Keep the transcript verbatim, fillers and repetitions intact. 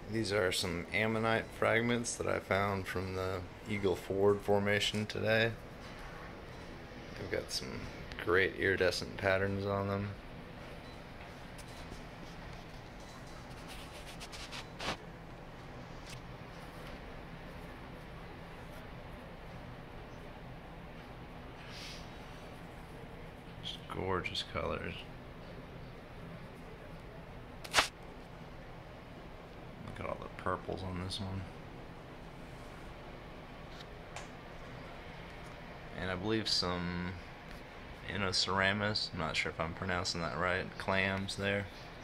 These are some ammonite fragments that I found from the Eagle Ford formation today. They've got some great iridescent patterns on them. Just gorgeous colors. Look at all the purples on this one. And I believe some Inoceramus, I'm not sure if I'm pronouncing that right, clams there.